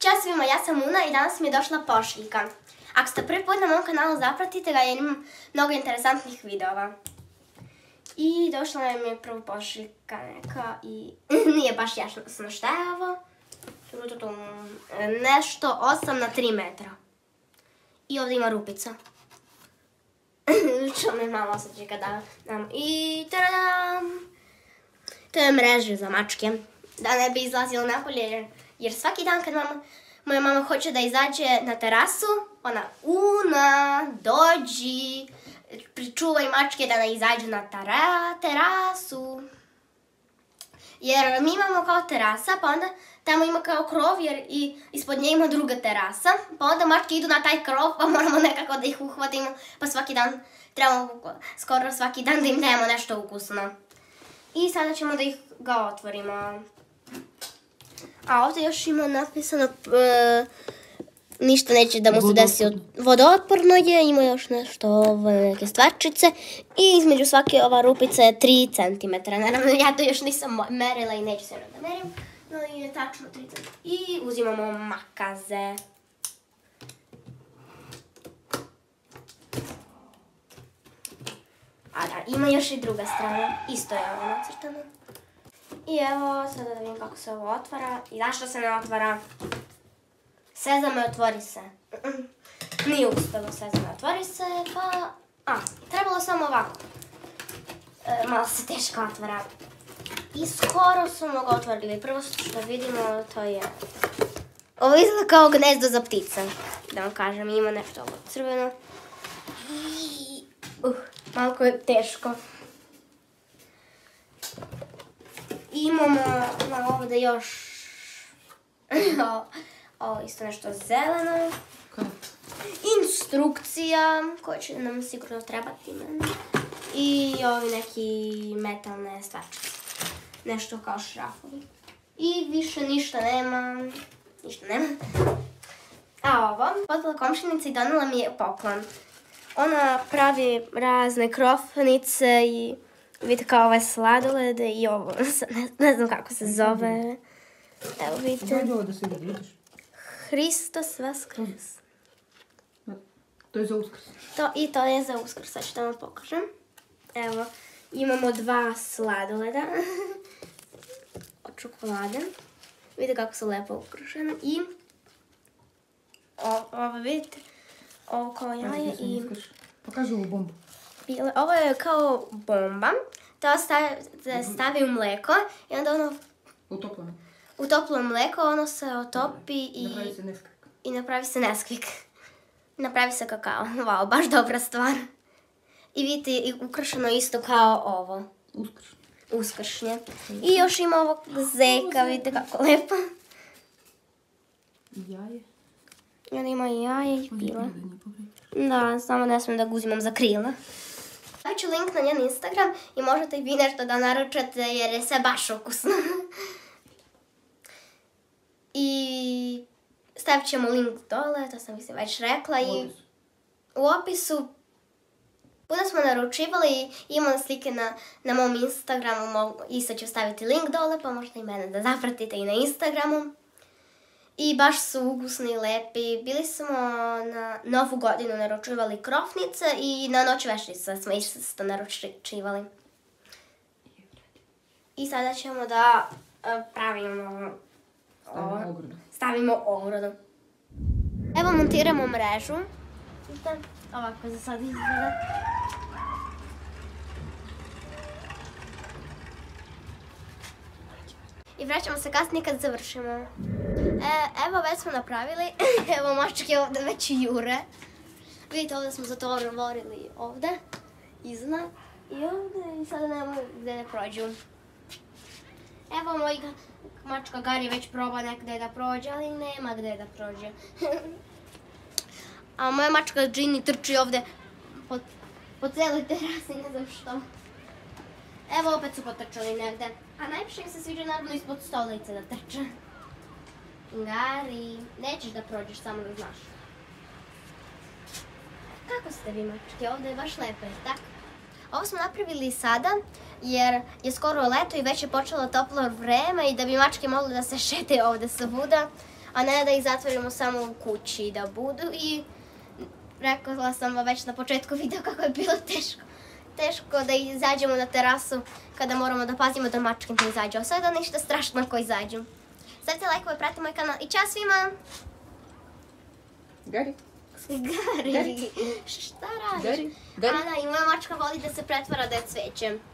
Ćao svima, ja sam Una i danas mi je došla pošiljka. Ako ste prvi put na mom kanalu, zapratite ga jer imam mnogo interesantnih videova. I došla nam je prva pošiljka neka i nije baš jasno šta je ovo. Nešto 8 na 3 metra. I ovdje ima rupica. Što me malo osjeća kada dam. I tadam! To je mreža za mačke. Da ne bi izlazila napolje jer svaki dan kad moja mama hoće da izađe na terasu, ona Una, dođi, pričuvaj mačke da ne izađu na terasu. Jer mi imamo kao terasa, pa onda tamo ima kao krov jer ispod nje ima druga terasa. Pa onda mačke idu na taj krov pa moramo nekako da ih uhvatimo. Pa svaki dan, trebamo skoro svaki dan da im dajemo nešto ukusno. I sada ćemo da ih ga otvorimo. A ovdje još ima napisano ništa neće da mu se desi vodootporno je, ima još nešto, neke stvarčice i između svake ova rupica je 3 cm. Naravno ja to još nisam merila i neću se da merim, no je tačno 3 cm. I uzimamo makaze. A da, ima još i druga strana, isto je ovo nacrtano. I evo, sada da vidim kako se ovo otvara. I zašto se ne otvara? Sezame, otvori se. Nije uspjelo sezame, otvori se, pa... trebalo samo ovako. Malo se teško otvara. I skoro smo ga otvorili. Prvo što vidimo, to je... Ovo izgleda kao gnezdo za ptice. Da vam kažem, ima nešto ovo crveno. Malko je teško. Imamo ovdje još ovo isto nešto zeleno. Instrukcija koja će nam sigurno trebati. I ovi neki metalne stvarčice. Nešto kao šrafovi. I više ništa nema. A ovo, pozvala komšinica i donela mi je poklon. Ona pravi razne krofnice i vidite kao ove sladolede i ovo, ne znam kako se zove. Evo vidite. Gdje ovo da se vidiš? Hristos Vaskrs. To je za Uskrs. I to je za Uskrs, sad ću da vam pokažem. Evo, imamo 2 sladoleda od čokolade. Vidite kako su lepo ukrašene. I ovo vidite, ovo kao jaje i... Pokaži ovu bombu. Ovo je kao bomba, to stavi u mleko i onda ono... U toplo mleko, ono se otopi i napravi se Neskvik. Napravi se kakao. Wow, baš dobra stvar. I vidite, ukrašeno isto kao ovo. Uskršnje. I još ima ovog zeka, vidite kako lepo. Jaje. I onda ima i jaje i pila. Da, samo ne smijem da ga uzimam za krila. Stavit ću link na njen Instagram i možete i vi nešto da naručate jer je sve baš ukusno. I stavit ćemo link dole, to sam se već rekla. I u opisu puno smo naručivali i imamo slike na mom Instagramu. Isto ću staviti link dole pa možete i mene da zapratite i na Instagramu. I baš su ukusni i lepi. Bili smo na Novu godinu naručivali krofnice i na Noć veštica smo isto naručivali. I sada ćemo da pravimo ovo. Stavimo ogrodu. Evo montiramo mrežu. Ovako za sad izgleda. I vraćamo se kasnije kad završimo. Evo već smo napravili. Evo mačke ovdje već jure. Vidite ovdje smo zatvorili ovdje. Iznad. I ovdje. I sada nemamo gdje da prođu. Evo moj mačka Gari već proba nekde da prođe, ali nema gdje da prođe. A moja mačka Ginny trči ovdje po cijeloj terasi, ne znam što. Evo opet su potrčali negde. A najviše mi se sviđa naravno ispod stolice da trče. Gari, nećeš da prođeš, samo da znaš. Kako ste vi mačke? Ovdje je baš lepo, je tako? Ovo smo napravili sada jer je skoro leto i već je počelo toplo vreme i da bi mačke mogle da se šetaju ovdje svuda. a ne da ih zatvorimo samo u kući da budu. I rekla sam vam već na početku videa kako je bilo teško da izađemo na terasu kada moramo da pazimo da mačke ne izađu. A sada ništa strašno ako izađu. Stavite lajkove, pratite moj kanal i čao svima! Gari. Gari. Šta radiš? Gari. Ana, i moja mačka voli da se pretvara da je cveće.